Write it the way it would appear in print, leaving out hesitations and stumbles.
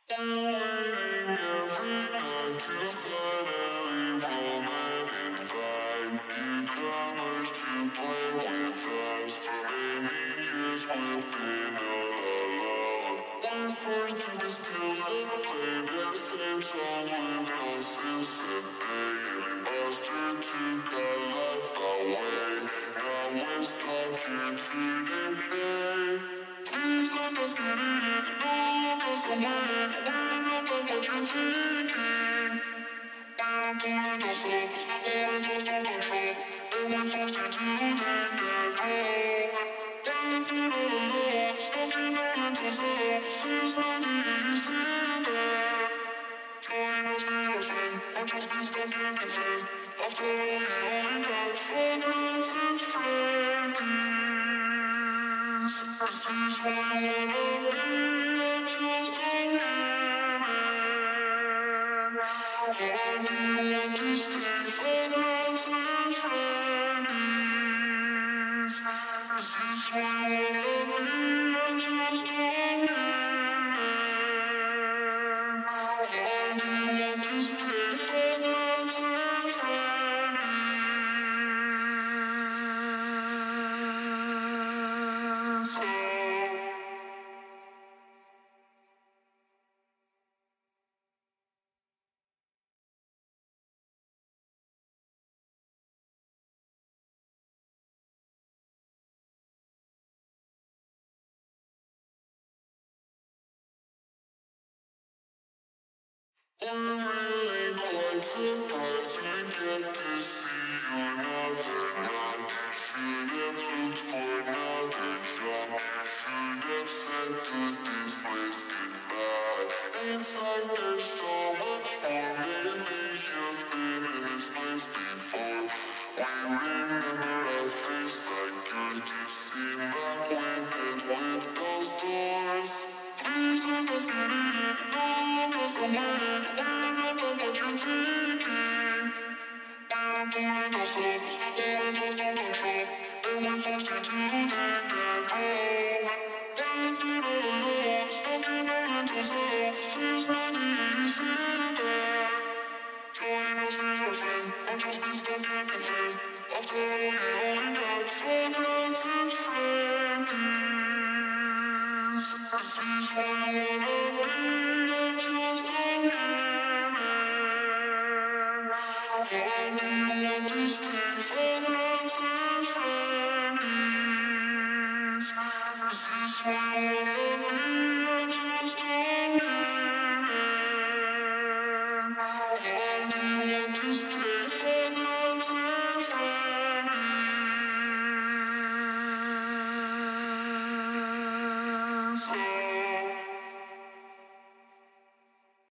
Waiting every night to finally romantic vibe. Newcomers to play with us. For many years we've been all alone. We're forced to be still and play the same song with no sense and pain. Imposter took our life away. Now we're stuck here to decay. Please let us get it, no, go somewhere. We don't know what you're thinking. I'm pulling us up, pulling us to control. And we're forced to take that home. Dancing all alone, stuck in our mental zone. Seems not easy there. Join us, be your friend. I'll just be stuck in the bed. After all, we only got 4 minutes and friendly. This is what I wanna be, I'm just a human. All we want is things for us and friends. This is what I wanna be, I'm just a human. All we want is things for us and friends. I'm really quite surprised we get to see you another night. You should have looked for another job. You should have said to this place goodbye. It's like there's so much more. Maybe you've been in this place before. We remember our face like yours. Just see back when it with those doors. Please let us get it, no, go somewhere. We don't know what you're thinking. I'm pulling us up, pulling us to control. And we're forced to take that home. Dancing all alone, stuck in our mental zone. Seems not easy there. Join us, be your friend. I'll just be stuck in the bed. After all, we only got 4 minutes and friendly. This is what I wanna